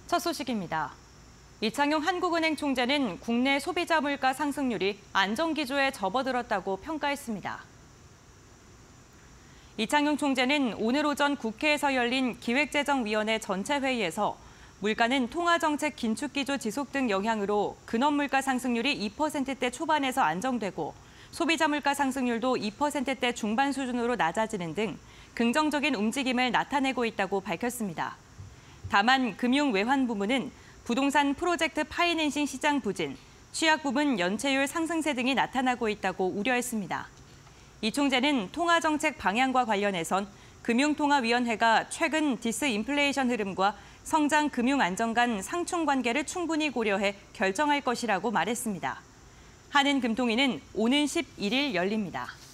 첫 소식입니다. 이창용 한국은행 총재는 국내 소비자 물가 상승률이 안정기조에 접어들었다고 평가했습니다. 이창용 총재는 오늘 오전 국회에서 열린 기획재정위원회 전체 회의에서 물가는 통화정책 긴축기조 지속 등 영향으로 근원물가 상승률이 2%대 초반에서 안정되고 소비자 물가 상승률도 2%대 중반 수준으로 낮아지는 등 긍정적인 움직임을 나타내고 있다고 밝혔습니다. 다만 금융 외환 부문은 부동산 프로젝트 파이낸싱 시장 부진, 취약 부문 연체율 상승세 등이 나타나고 있다고 우려했습니다. 이 총재는 통화정책 방향과 관련해선 금융통화위원회가 최근 디스인플레이션 흐름과 성장 금융 안정 간 상충 관계를 충분히 고려해 결정할 것이라고 말했습니다. 한은금통위는 오는 11일 열립니다.